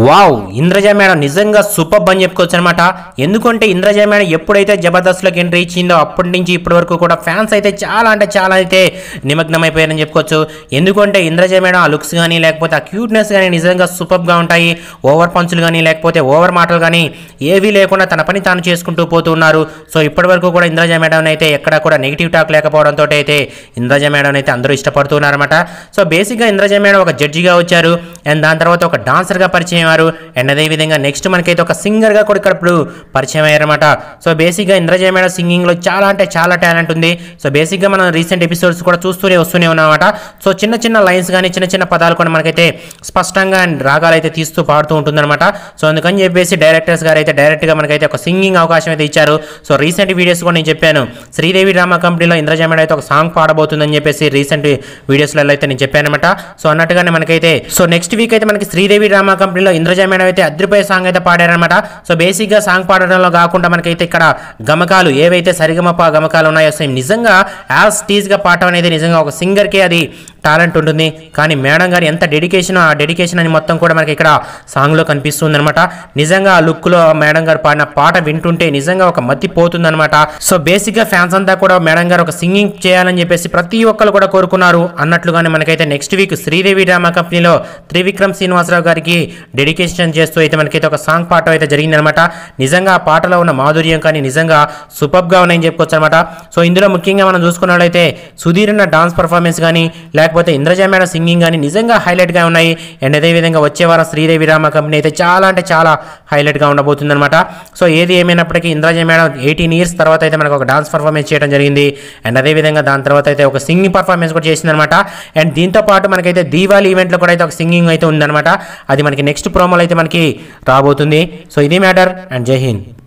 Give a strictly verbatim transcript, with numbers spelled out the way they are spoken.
Wow, Indraja madam నిజంగా super అని చెప్పుకోవచ్చు అనమాట. ఎందుకంటే ఇంద్రజ మేడం ఎప్పుడైతే జబర్దస్త్లోకి ఎంట్రీ ఇచ్చిందో అప్పటి నుంచి ఇప్పటి వరకు కూడా ఫ్యాన్స్ అయితే చాలా అంటే చాలా అయితే నిమగ్నమైపోయారని చెప్పుకోవచ్చు. ఎందుకంటే ఇంద్రజ మేడం ఆ లుక్స్ కానీ లేకపోతే ఆ క్యూట్నెస్ కానీ నిజంగా సూపర్గా ఉంటాయి. ఓవర్ పంచులు కానీ లేకపోతే ఓవర్ మాటలు కానీ ఏవీ లేకుండా తన పని తాను చేసుకుంటూ పోతూ ఉన్నారు. సో ఇప్పటి వరకు కూడా ఇంద్రజ మేడం అయితే ఎక్కడ కూడా నెగిటివ్ టాక్ లేకపోవడంతో అయితే ఇంద్రజ మేడం అయితే అందరూ ఇష్టపడుతున్నారన్నమాట. సో బేసిక్గా ఇంద్రజ మేడం ఒక జడ్జిగా వచ్చారు అండ్ దాని తర్వాత ఒక డాన్సర్గా పరిచయం అయ్యారు అండ్ అదేవిధంగా నెక్స్ట్ మనకైతే ఒక సింగర్గా కూడా ఇక్కడ ఇప్పుడు పరిచయం అయ్యారన్నమాట. సో బేసిక్గా ఇంద్రజ మేడం సింగింగ్లో చాలా అంటే చాలా టాలెంట్ ఉంది. సో బేసిక్గా మనం రీసెంట్ ఎపిసోడ్స్ కూడా చూస్తూనే వస్తూనే ఉన్నామన్నమాట. సో చిన్న చిన్న లైన్స్ కానీ చిన్న చిన్న పదాలు కూడా మనకైతే స్పష్టంగా రాగాలు అయితే తీస్తూ పాడుతూ ఉంటుందన్నమాట. సో అందుకని చెప్పేసి డైరెక్టర్స్ గారు అయితే డైరెక్ట్గా మనకైతే ఒక సింగింగ్ అవకాశం అయితే ఇచ్చారు. సో రీసెంట్ వీడియోస్ కూడా నేను చెప్పాను, శ్రీదేవి డ్రామా కంపెనీలో ఇంద్రజ మేడం అయితే ఒక సాంగ్ పాడబోతుందని చెప్పేసి రీసెంట్ వీడియోస్లలో అయితే నేను చెప్పాను అనమాట. సో అన్నట్టుగానే మనకైతే సో నెక్స్ట్ వీక్ అయితే మనకి శ్రీదేవి డ్రామా కంపెనీలో ఇంద్రజ మేడం అయితే అద్రిపోయే సాంగ్ అయితే పాడారనమాట. సో బేసిక్గా సాంగ్ పాడడంలో కాకుండా మనకైతే ఇక్కడ గమకాలు ఏవైతే సరిగమప గమకాలు ఉన్నాయో సేమ్ నిజంగా యాజ్ టీజ్గా పాడటం అనేది నిజంగా ఒక సింగర్కే అది టాలెంట్ ఉంటుంది. కానీ మేడం గారు ఎంత డెడికేషన్ ఆ డెడికేషన్ అని మొత్తం కూడా మనకి ఇక్కడ సాంగ్లో కనిపిస్తుంది అనమాట. నిజంగా ఆ లుక్లో మేడం గారు పాడిన పాట వింటుంటే నిజంగా ఒక మతి పోతుందన్నమాట. సో బేసిక్గా ఫ్యాన్స్ అంతా కూడా మేడం గారు ఒక సింగింగ్ చేయాలని చెప్పేసి ప్రతి ఒక్కరు కూడా కోరుకున్నారు అన్నట్లుగానే మనకైతే నెక్స్ట్ వీక్ శ్రీదేవి డ్రామా కంపెనీలో త్రివిక్రమ్ శ్రీనివాసరావు గారికి డెడికేషన్ చేస్తూ అయితే మనకైతే ఒక సాంగ్ పాట అయితే జరిగిందనమాట. నిజంగా ఆ పాటలో ఉన్న మాధుర్యం కానీ నిజంగా సూపర్గా ఉన్నాయని చెప్పుకోవచ్చు అనమాట. సో ఇందులో ముఖ్యంగా మనం చూసుకున్నట్లయితే సుధీర్ అన్న డాన్స్ పర్ఫార్మెన్స్ కానీ లేకపోతే ఇంద్రజ మేడం సింగింగ్ కానీ నిజంగా హైలైట్గా ఉన్నాయి. అండ్ అదేవిధంగా వచ్చే వారం శ్రీదేవి డ్రామా కంపెనీ అయితే చాలా అంటే చాలా హైలైట్గా ఉండబోతుంది అనమాట. సో ఏది ఏమైనప్పటికీ ఇంద్రజ మేడం ఎయిటీన్ ఇయర్స్ తర్వాత అయితే మనకు ఒక డాన్స్ పర్ఫార్మెన్స్ చేయడం జరిగింది. అండ్ అదేవిధంగా దాని తర్వాత అయితే ఒక సింగింగ్ పర్ఫార్మెన్స్ కూడా చేసిందనమాట. అండ్ దీంతో పాటు మనకైతే దీవాళీ ఈవెంట్లో కూడా అయితే ఒక సింగింగ్ అయితే ఉందన్నమాట. అది మనకి నెక్స్ట్ ప్రోమోలో అయితే మనకి రాబోతుంది. సో ఇది మ్యాటర్ అండ్ జై హింద్.